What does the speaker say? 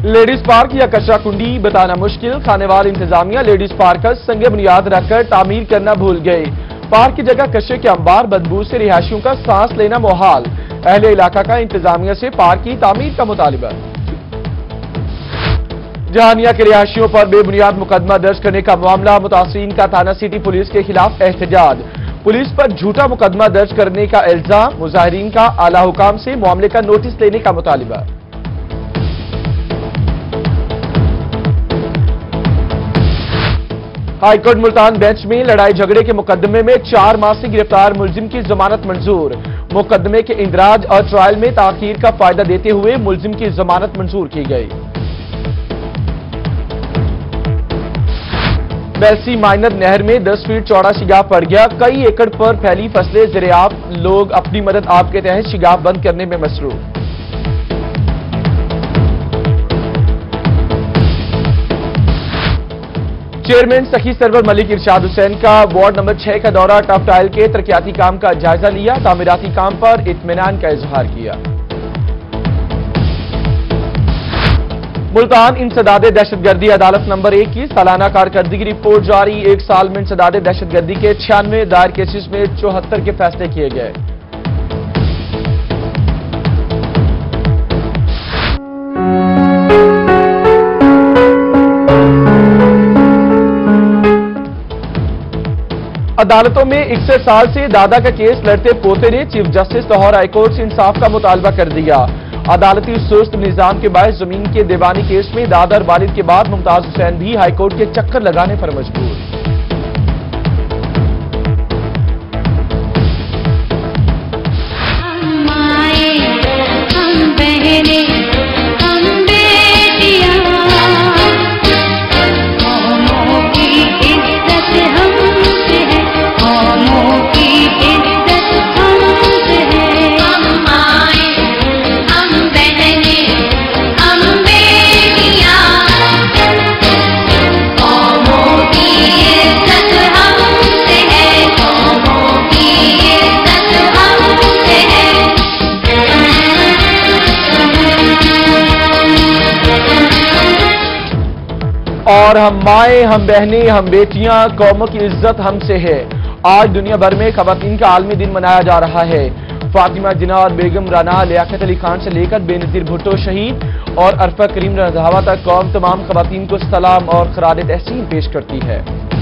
Ladies park या कचरा कुंडी बताना मुश्किल, खाने वाली इंतजामिया लेडीज पार्क का संग बुनियाद रखकर तामीर करना भूल गए। पार्क की जगह कचरे के अंबार, बदबू से रिहायशियों का सांस लेना मुहाल। अहले इलाका का इंतजामिया से पार्क की तामीर का मुतालिबा। जहानिया के रिहायशियों पर बेबुनियाद मुकदमा दर्ज करने का मामला, मुतासरीन का थाना सिटी पुलिस के खिलाफ एहतजाज। पुलिस पर झूठा मुकदमा दर्ज करने का इल्जाम, मुजाहिरीन का आला हुकाम से मामले का नोटिस लेने का मुतालिबा। हाईकोर्ट मुल्तान बेंच में लड़ाई झगड़े के मुकदमे में 4 माह से गिरफ्तार मुलजिम की जमानत मंजूर। मुकदमे के इंदराज और ट्रायल में ताखीर का फायदा देते हुए मुलजिम की जमानत मंजूर की गई। बेलसी माइनर नहर में 10 फीट चौड़ा शिगाफ पड़ गया। कई एकड़ पर फैली फसलें ज़रियाब, लोग अपनी मदद आप के तहत शिगाफ बंद करने में मसरूफ। चेयरमैन सखी सरवर मलिक इरशाद हुसैन का वार्ड नंबर 6 का दौरा, टफ टाइल के तरक्याती काम का जायजा लिया, तामीराती काम पर इत्मीनान का इजहार किया। मुल्तान इंसदादे दहशतगर्दी अदालत नंबर 1 की सालाना कारकर्दगी रिपोर्ट जारी। 1 साल में इंसदादे दहशतगर्दी के 96 दायर केसेस में 74 के फैसले किए गए। अदालतों में 61 साल से दादा का केस लड़ते पोते ने चीफ जस्टिस लाहौर हाईकोर्ट से इंसाफ का मुतालबा कर दिया। अदालती सुस्त निजाम के बायस जमीन के दीवानी केस में दादा और वालिद के बाद मुमताज हुसैन भी हाईकोर्ट के चक्कर लगाने पर मजबूर। और हम माएँ, हम बहनें, हम बेटियां, कौमों की इज्जत हमसे है। आज दुनिया भर में खवातीन का आलमी दिन मनाया जा रहा है। फातिमा जिन्ना और बेगम राना, लियाकत अली खान से लेकर बेनजीर भुट्टो शहीद और अरफा करीम रंधावा तक कौम तमाम खवातीन को सलाम और खराज तहसीन पेश करती है।